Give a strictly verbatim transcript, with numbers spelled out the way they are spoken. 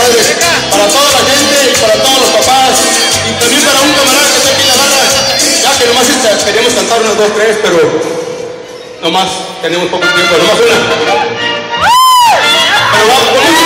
compadre. Para toda la gente y para todos los papás. Y también para un camarada que está aquí en la barra. Ya que nomás esta, queríamos cantar unas dos, tres, pero nomás tenemos poco tiempo. Nomás una. Pero vamos,